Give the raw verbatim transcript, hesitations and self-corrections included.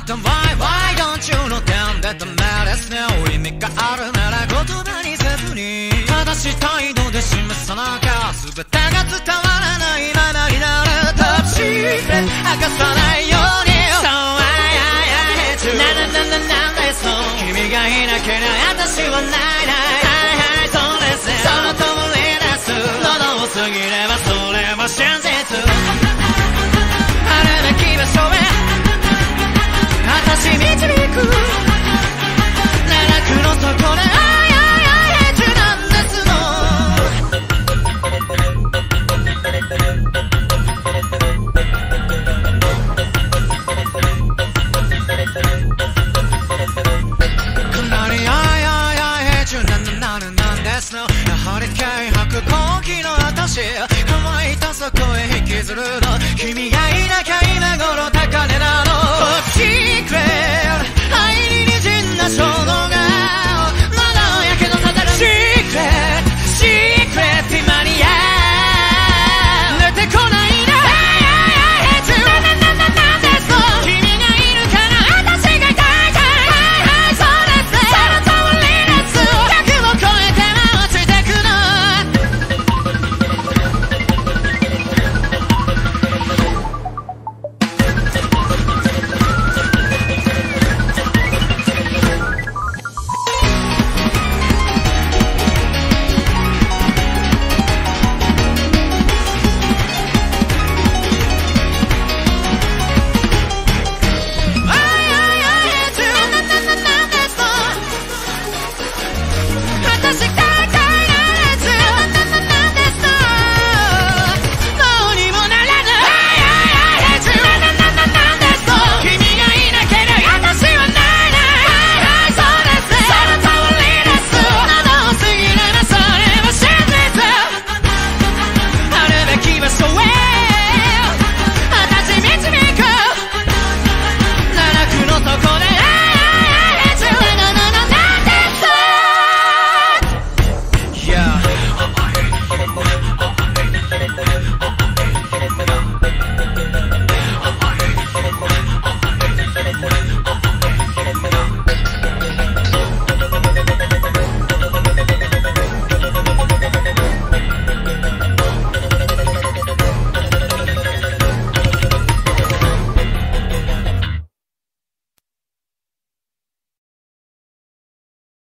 Then why, why don't you know down that the madness now 意味があるなら言葉にせずに正しい態度で示さなきゃ全てが伝わらないままになるtop secret 明かさないように So I, I, I hate you なななななんでそう君がいなけりゃ私はないないはいはいそうですその通りです喉を過ぎればそれも真実あるべき場所へ私導く奈落の底で I, I, I hate you なんですのかなり I, I, I hate you なんなるなんですのやはり軽薄好奇の私乾いたそこへ引きずるの君が